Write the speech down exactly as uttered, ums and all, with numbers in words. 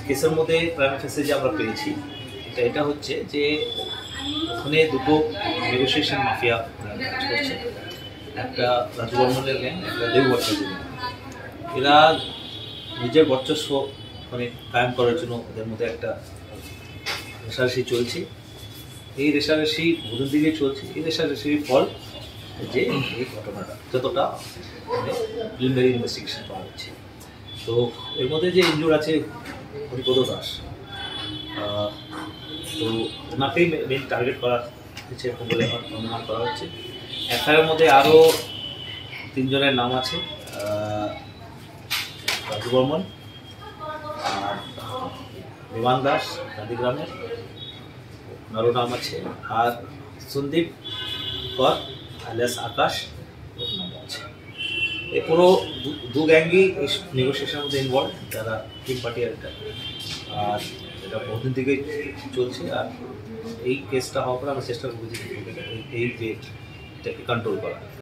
কেসের মধ্যে প্রাইম ফেসে যে আমরা পেয়েছি এটা এটা হচ্ছে যে ওখানে দুটো নেগোসিয়েশন মাফিয়া কাজ করছে, একটা রাজু বর্মনের গ্যাং, একটা দেব ভট্টাচার্য গ্যাং। এরা নিজের বর্চস্ব মানে কায়েম করার জন্য ওদের মধ্যে একটা রেশারেশি চলছে। এই রেশারেশি বহুদিন দিকে চলছে। এই রেশারেশির ফল যে এই ঘটনাটা যতটা মানে প্রিলিমিনারি ইনভেস্টিগেশন করা হচ্ছে। তো এর মধ্যে যে ইনজুর আছে হরিপদ দাস, তো ওনাকেই মেন টার্গেট করা হচ্ছে বলে অনুমান করা হচ্ছে। এফআইআর মধ্যে আরও তিনজনের নাম আছে, রাজু বর্মন, আর বিমান দাস গান্ধীগ্রামের ওনারও নাম আছে, আর সন্দীপ কর আলিয়াস আকাশ ওর নাম আছে। এই পুরো দু গ্যাঙ্গই এই নেগোসিয়েশনের মধ্যে ইনভলভ, যারা তিন পার্টি একটা, আর এটা বহুদিন থেকে চলছে। আর এই কেসটা হওয়ার পরে আমরা চেষ্টা করছি এই যে এটাকে কন্ট্রোল করা।